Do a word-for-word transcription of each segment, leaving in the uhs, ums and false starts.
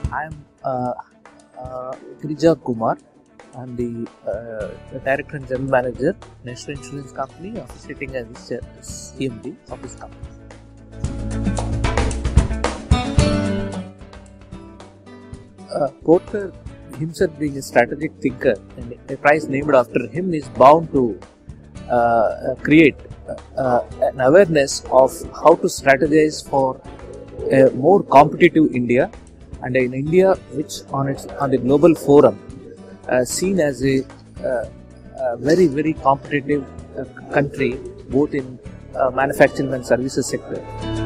I'm uh, uh, Girija Kumar. I'm the, uh, the Director and General Manager, National Insurance Company, officiating as C M D of this company. Uh, Porter himself being a strategic thinker and a prize named after him is bound to uh, create uh, an awareness of how to strategize for a more competitive India, and an India which on its on the global forum uh, seen as a, uh, a very very competitive uh, country both in uh, manufacturing and services sector.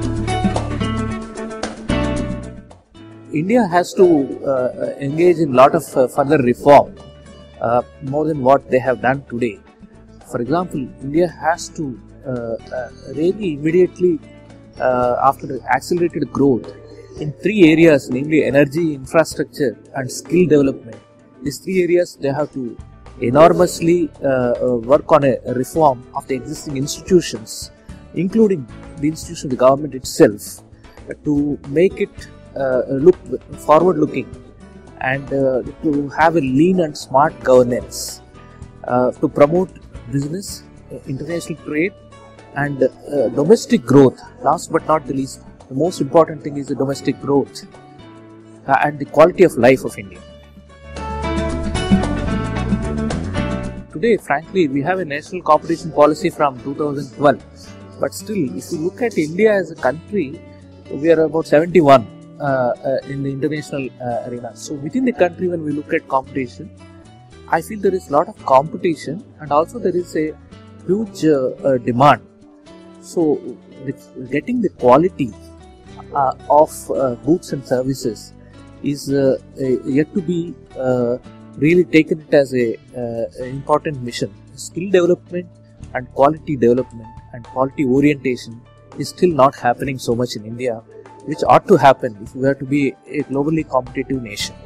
India has to uh, engage in a lot of uh, further reform, uh, more than what they have done today. For example, India has to uh, uh, really immediately, uh, after the accelerated growth in three areas, namely energy, infrastructure and skill development. These three areas, they have to enormously uh, uh, work on a reform of the existing institutions, including the institution of the government itself, uh, to make it Uh, look forward looking and uh, to have a lean and smart governance, uh, to promote business, uh, international trade and uh, domestic growth. Last but not the least, the most important thing is the domestic growth uh, and the quality of life of India. Today, frankly, we have a national competition policy from two thousand twelve, but still, if you look at India as a country, we are about seventy-one Uh, uh, in the international uh, arena. So within the country, when we look at competition, I feel there is a lot of competition and also there is a huge uh, uh, demand. So the, getting the quality uh, of uh, goods and services is uh, uh, yet to be uh, really taken it as a uh, important mission. Skill development and quality development and quality orientation is still not happening so much in India, which ought to happen if we are to be a globally competitive nation.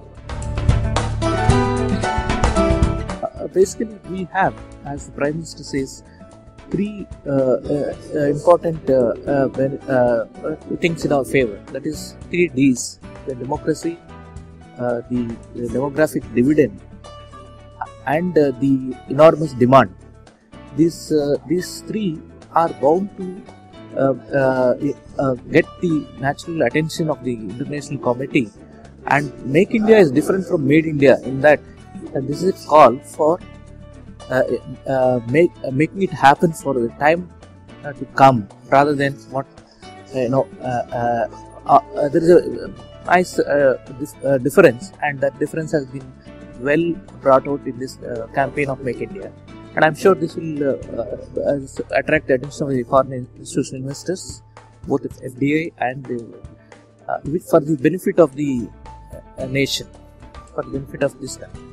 Uh, basically, we have, as the Prime Minister says, three uh, uh, important uh, uh, uh, things in our favor. That is three Ds: the democracy, uh, the, the demographic dividend, and uh, the enormous demand. These uh, these three are bound to Uh, uh, uh, get the natural attention of the international committee, and Make India is different from Made India in that uh, this is a call for uh, uh, make, uh, making it happen for the time uh, to come rather than what uh, you know uh, uh, uh, uh, there is a nice uh, dif uh, difference, and that difference has been well brought out in this uh, campaign of Make India. And I'm sure this will uh, uh, attract the attention of the foreign institutional investors, both the F D I and the, uh, for the benefit of the uh, nation, for the benefit of this country.